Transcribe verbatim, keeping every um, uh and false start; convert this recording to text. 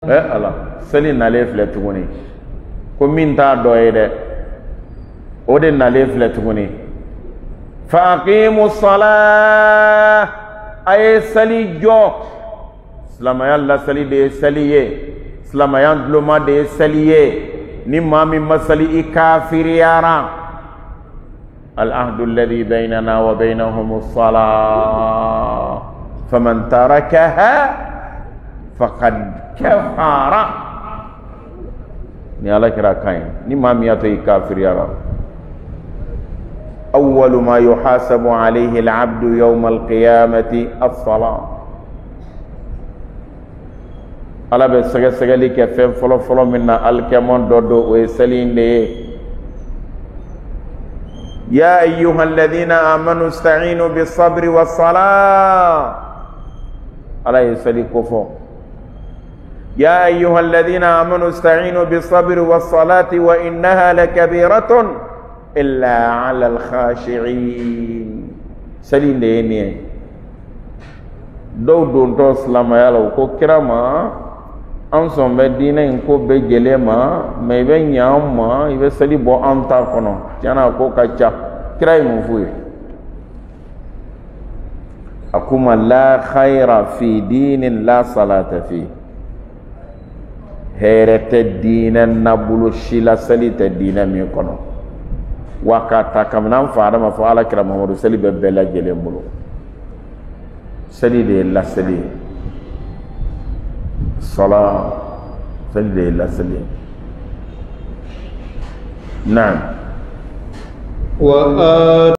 eh ala sali nale fle tuguni ko min ta do yede o de nale fle tuguni fa aqimu salah ay sali jo salama yalla sali de saliye salama yan loma de saliye ni mami masali kafiri yara العهد الذي بيننا وبينهم الصلاة فمن تركها فقد كفر ni ala kira kain ni mamiyato kafir yara أول ما يحاسب عليه العبد يوم القيامة الصلاة ala be sege segeli ke fen folo folo minna alkemon dodo o selinde يا أيها الذين آمنوا استعينوا بالصبر والصلاة على يسلي كفو يا أيها الذين آمنوا استعينوا بالصبر والصلاة وإنها لكبيرة إلا على الخاشعين سلين ديني دو دون تو سلام يالو كو كرما أنصم بدينا إنكو بجلما ما يبين ياما يبسلي بو أنتا كنو جانا كو كاچا كراي مفوي أكما لا خير في دين لا صلاة فيه هيرت الدين النبول الشلا سليت الدين ميكونو وكاتا كمنام فارما فعلا كرام محمد سلي ببلا جلين بلو سلي دي الله سلي صلاة سلي دي الله سلي نعم.